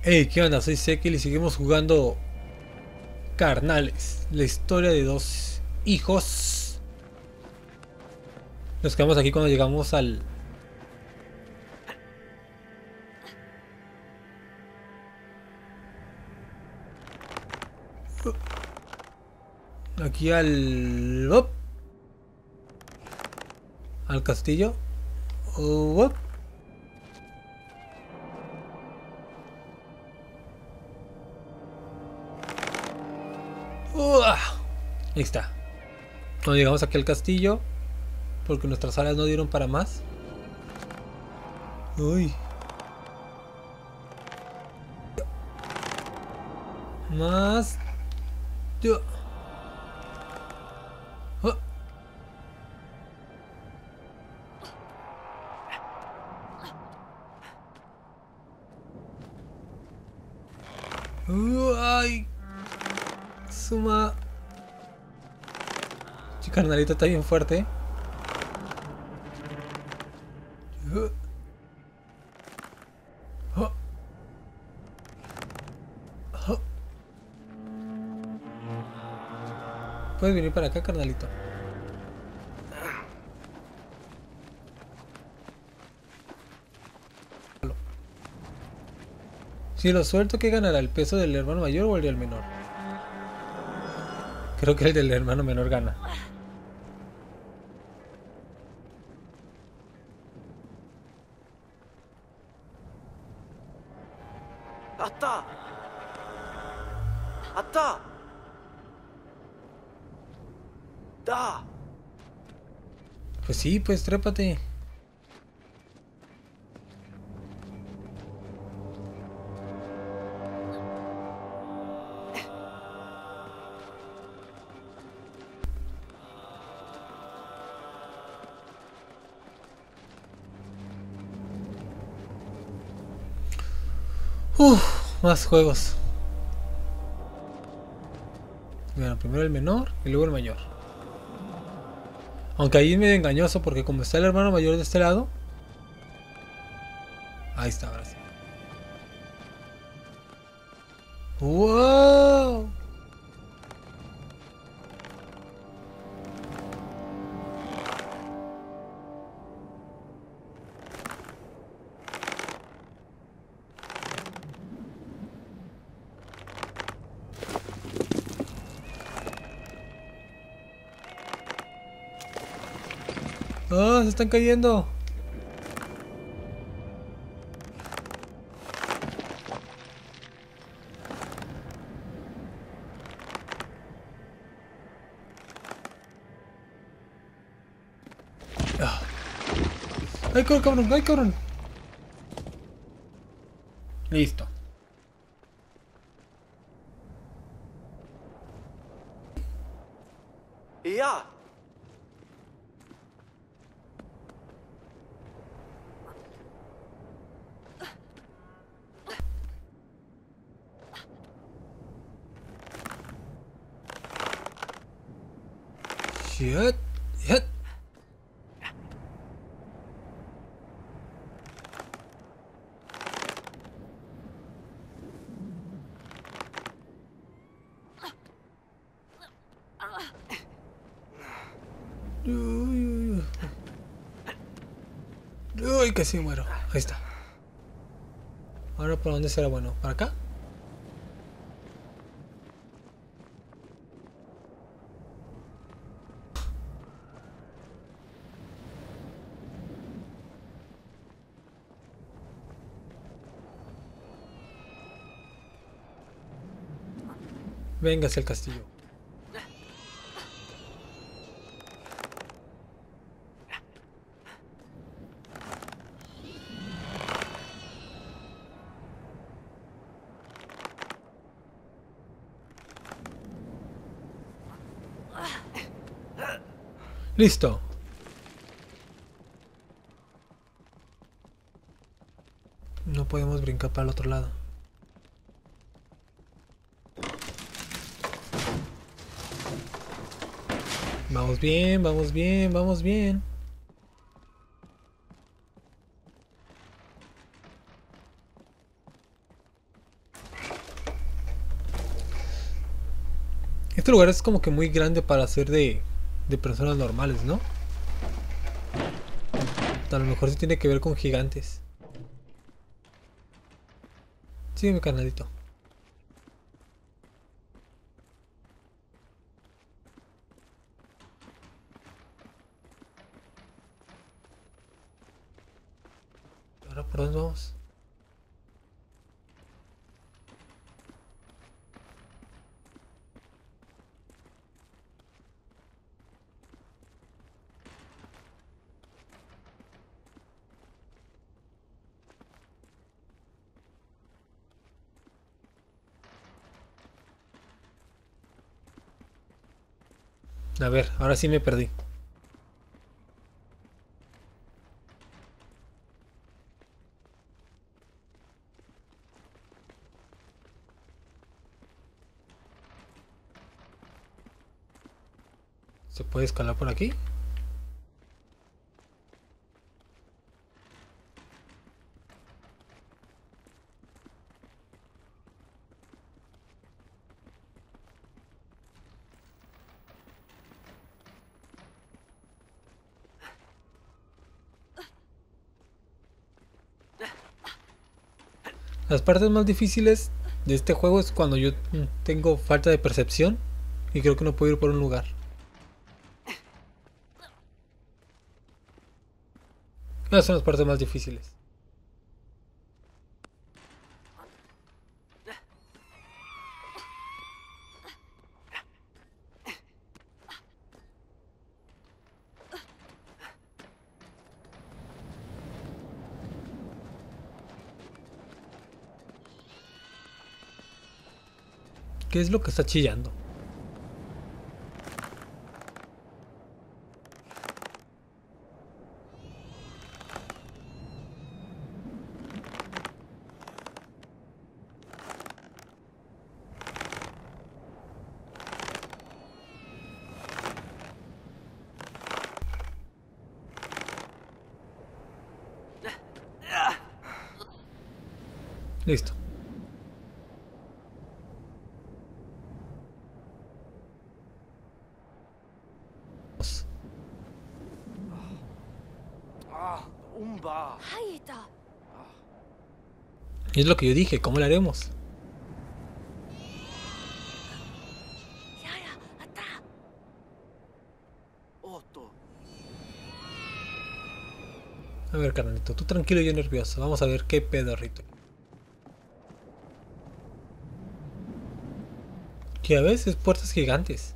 Hey, ¿qué onda? Soy Sekil y seguimos jugando Carnales, la historia de dos hijos. Nos quedamos aquí cuando llegamos al... Aquí al... al castillo. ¡Op! ¡Uah! Ahí está. Cuando llegamos aquí al castillo, porque nuestras alas no dieron para más. Uy. Más. Yo. Oh. Ay. Suma. Este carnalito está bien fuerte. Oh. Oh. Puedes venir para acá, carnalito. Si lo suelto, ¿qué ganará? ¿El peso del hermano mayor o el del menor? Creo que el del hermano menor gana. ¡Ata! ¡Ata! ¡Da! Pues sí, pues trépate. Más juegos. Bueno, primero el menor y luego el mayor. Aunque ahí es medio engañoso porque como está el hermano mayor de este lado. Ahí está, ahora sí. ¡Wow! ¡Ah! ¡Se están cayendo! Ah. ¡Ay, cabrón! ¡Ay, cabrón! Listo. ¡Ya! Shit. Shit. Uy, uy, casi muero. Ahí está. Ahora, ¿para dónde será bueno? ¿Para acá? Venga hacia el castillo. Listo. No podemos brincar para el otro lado. Vamos bien, vamos bien, vamos bien. Este lugar es como que muy grande para ser de personas normales, ¿no? A lo mejor sí tiene que ver con gigantes. Sí, mi canalito. ¿Ahora por dónde vamos? A ver, ahora sí me perdí. ¿Se puede escalar por aquí? Las partes más difíciles de este juego es cuando yo tengo falta de percepción y creo que no puedo ir por un lugar. Esas son las partes más difíciles. ¿Qué es lo que está chillando? Listo. Umba. Hayata. Y es lo que yo dije, ¿cómo lo haremos? Yara, ata. Otto. A ver, carnalito, tú tranquilo y yo nervioso. Vamos a ver qué pedorrito. Que a veces puertas gigantes.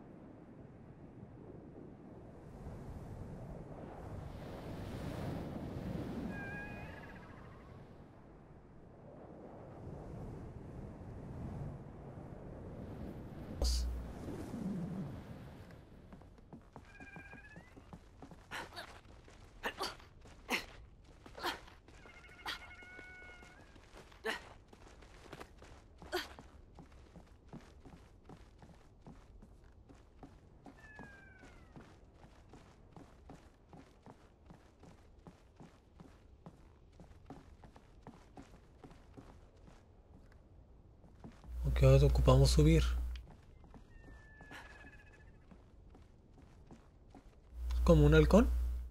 Ok, ahora ocupamos subir. ¿Como un halcón?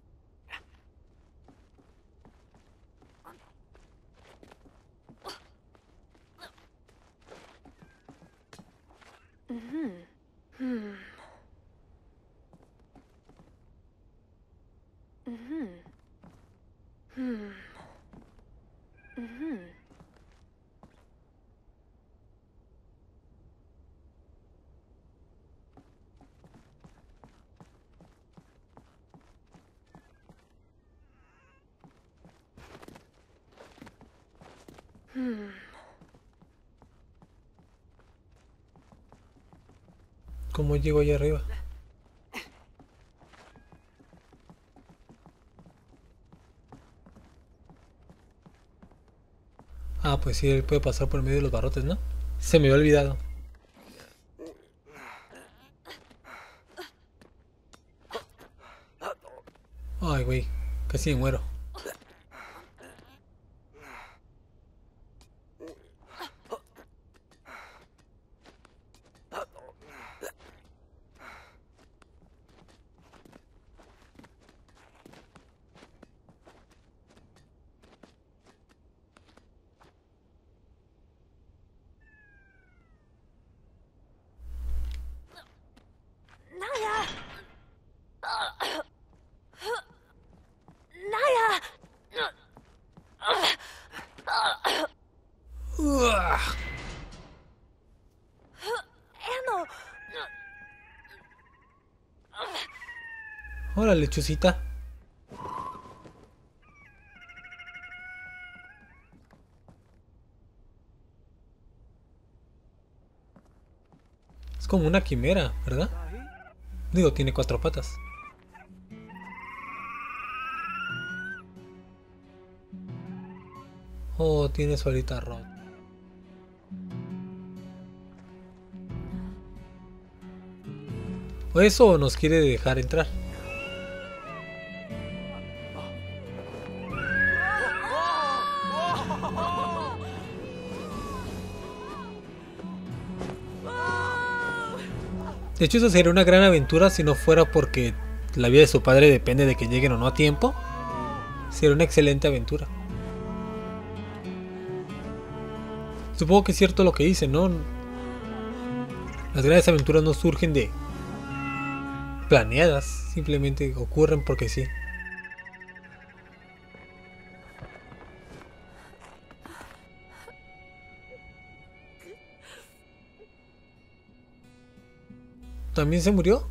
¿Cómo llego allá arriba? Ah, pues sí, él puede pasar por medio de los barrotes, ¿no? Se me había olvidado. Ay, güey, casi me muero. Uah. Erno. Hola, lechucita. Es como una quimera, ¿verdad? Digo, tiene 4 patas. Oh, tiene su alita rota. ¿O eso nos quiere dejar entrar? De hecho, eso sería una gran aventura si no fuera porque la vida de su padre depende de que lleguen o no a tiempo. Sería una excelente aventura. Supongo que es cierto lo que dicen, ¿no? Las grandes aventuras no surgen de planeadas, simplemente ocurren porque sí. ¿También se murió?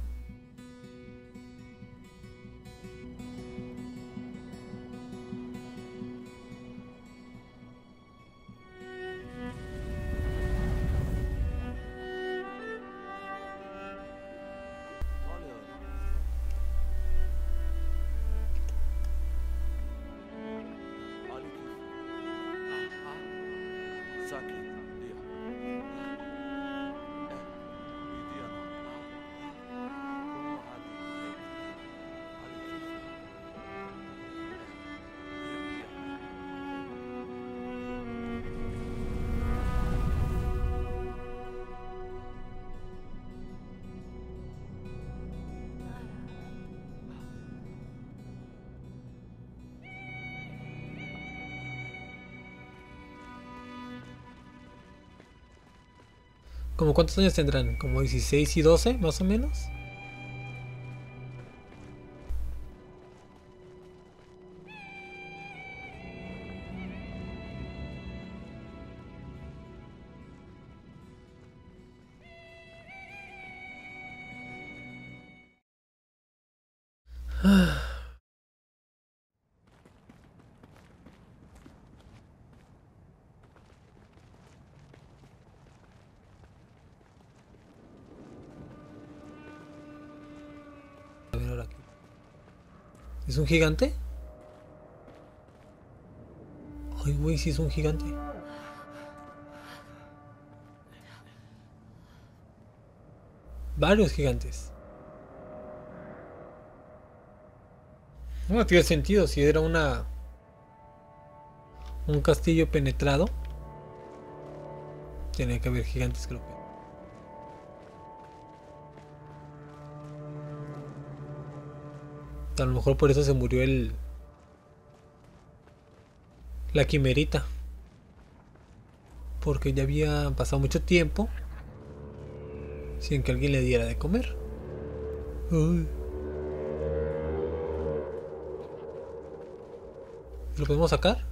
¿Como cuántos años tendrán? ¿Como 16 y 12 más o menos? A ver ahora. ¿Es un gigante? Ay, güey, sí es un gigante. Varios gigantes. No tiene sentido si era un castillo penetrado. Tenía que haber gigantes que lo penetran. A lo mejor por eso se murió la quimerita. Porque ya había pasado mucho tiempo sin que alguien le diera de comer. Uy. ¿Lo podemos sacar?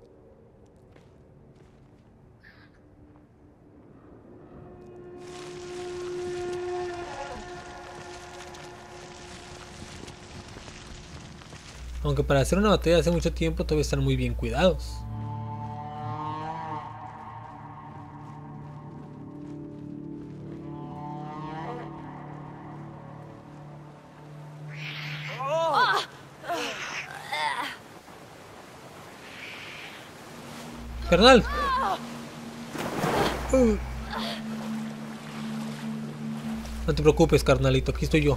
Aunque para hacer una batalla hace mucho tiempo todavía están muy bien cuidados. Carnal. No te preocupes, carnalito, aquí estoy yo.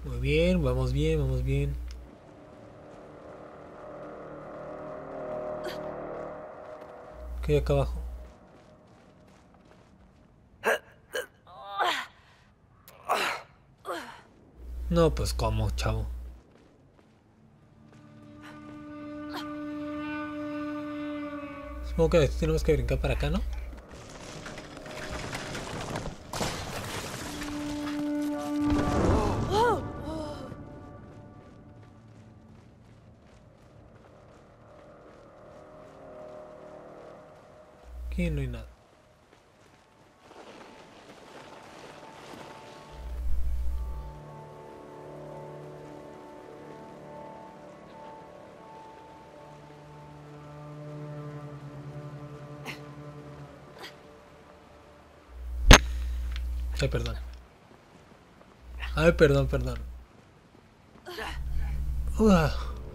Muy bien, vamos bien, vamos bien. ¿Qué hay acá abajo? No, pues cómo, chavo. Supongo que tenemos que brincar para acá, ¿no? Aquí no hay nada. Ay, perdón. Ay, perdón, perdón. Uah.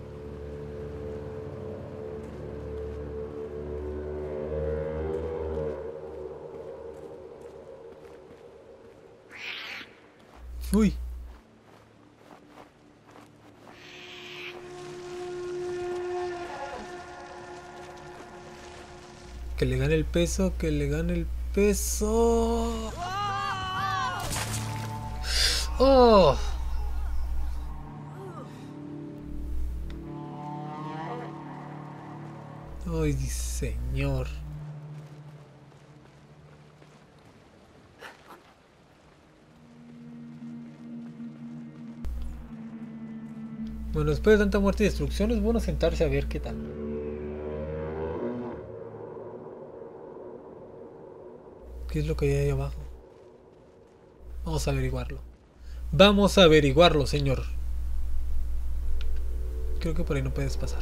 Uy. Que le gane el peso, que le gane el peso. Oh. Ay, señor. Bueno, después de tanta muerte y destrucción es bueno sentarse a ver qué tal. ¿Qué es lo que hay ahí abajo? Vamos a averiguarlo. Vamos a averiguarlo, señor. Creo que por ahí no puedes pasar.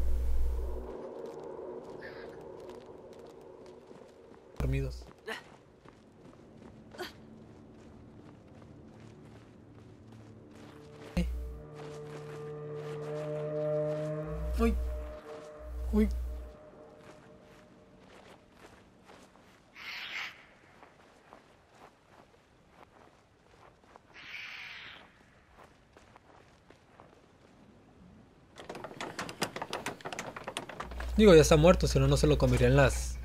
Dormidos. Uy. Uy. Digo, ya está muerto, si no, no se lo comerían las...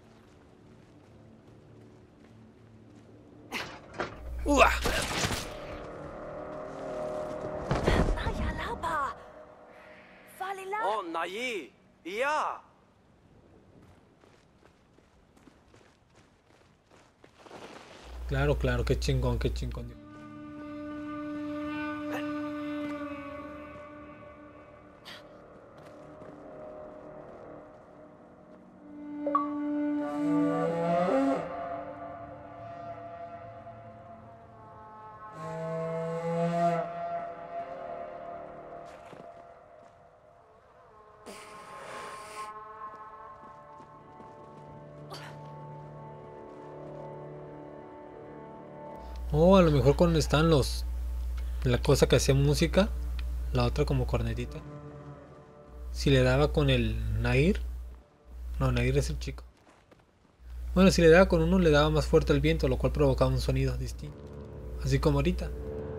¡Uah! Naya lapa. Falila. Oh, Nayi. Ya. Claro, claro, qué chingón, qué chingón. Oh, a lo mejor cuando están los... La cosa que hacía música, la otra como cornetita. Si le daba con el Nair... No, Nair es el chico. Bueno, si le daba con uno le daba más fuerte el viento, lo cual provocaba un sonido distinto. Así como ahorita.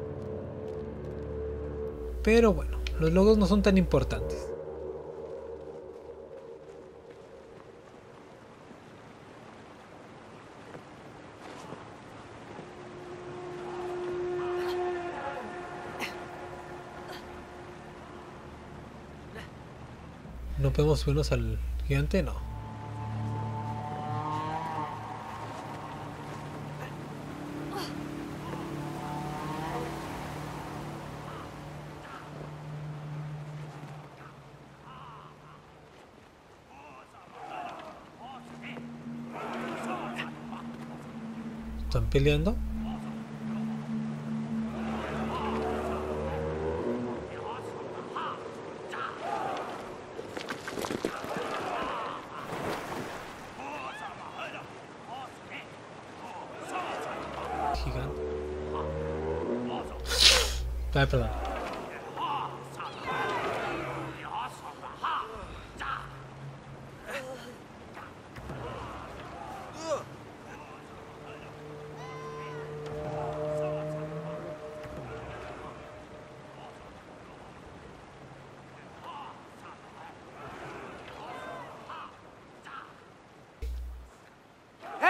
Pero bueno, los logos no son tan importantes. ¿No podemos subirnos al gigante? No. ¿Están peleando? Gigante. Ay, perdón.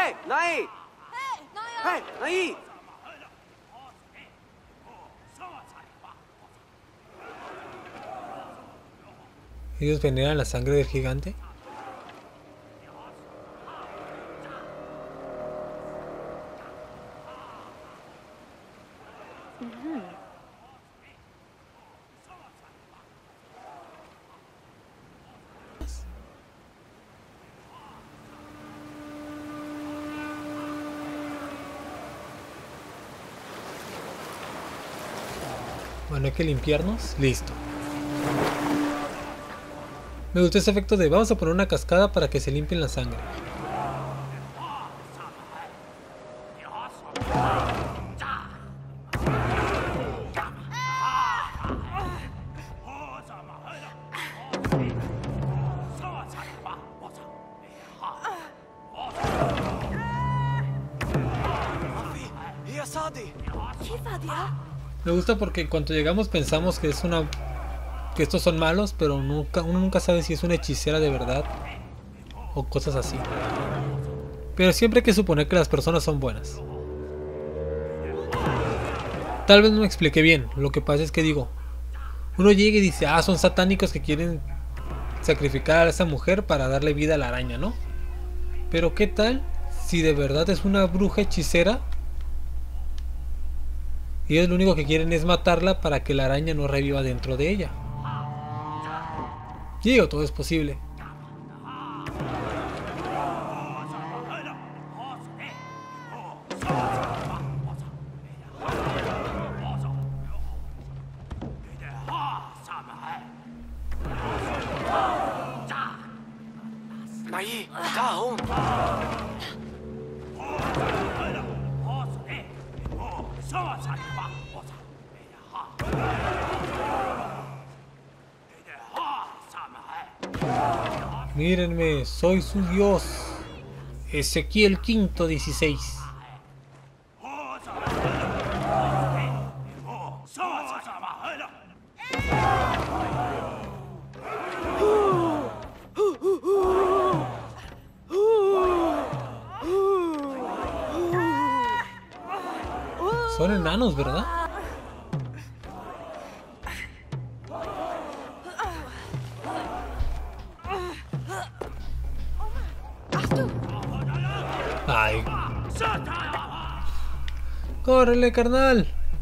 Hey, Nai! Hey, Nai! Ellos veneran la sangre del gigante. Bueno, hay que limpiarnos. Listo. Me gustó ese efecto de vamos a poner una cascada para que se limpien la sangre. Hier, Sadi! Me gusta porque en cuanto llegamos pensamos que es que estos son malos, pero uno nunca sabe si es una hechicera de verdad o cosas así. Pero siempre hay que suponer que las personas son buenas. Tal vez no me expliqué bien. Lo que pasa es que digo, uno llega y dice, ah, son satánicos que quieren sacrificar a esa mujer para darle vida a la araña, ¿no? Pero ¿qué tal si de verdad es una bruja hechicera? Y ellos lo único que quieren es matarla para que la araña no reviva dentro de ella. Digo, todo es posible. Nai, daon! Mírenme, soy su dios. Ezequiel V 16. Son enanos, ¿verdad? Ay. ¡Córrele, carnal!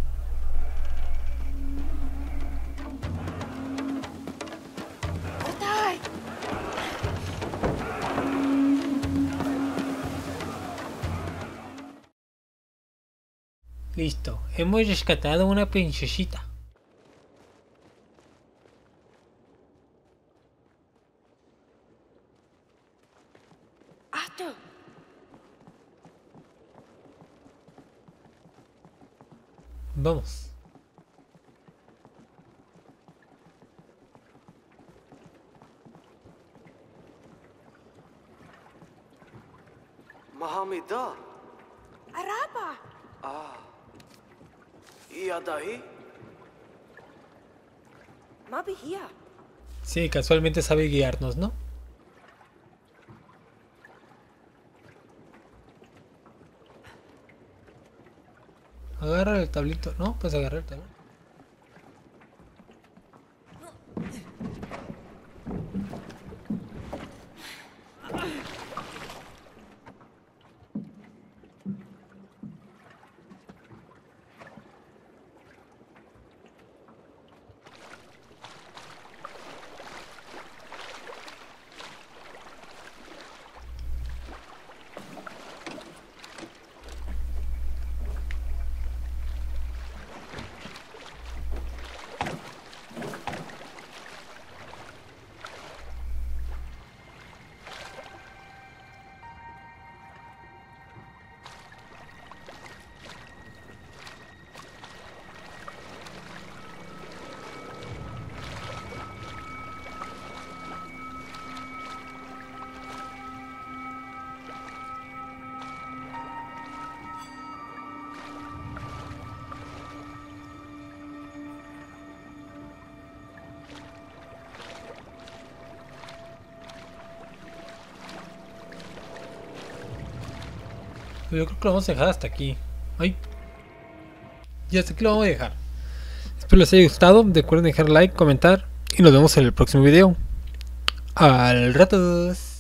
Listo, hemos rescatado a una princesita. Vamos. Mahamida! Araba! Iya dahi? Mabi hier. Sí, casualmente sabe guiarnos, ¿no? Agarra el tablito, ¿no? Pues agarra el tablito. Yo creo que lo vamos a dejar hasta aquí. Ay. Y hasta aquí lo vamos a dejar. Espero les haya gustado. Recuerden dejar like, comentar. Y nos vemos en el próximo video. Al ratos.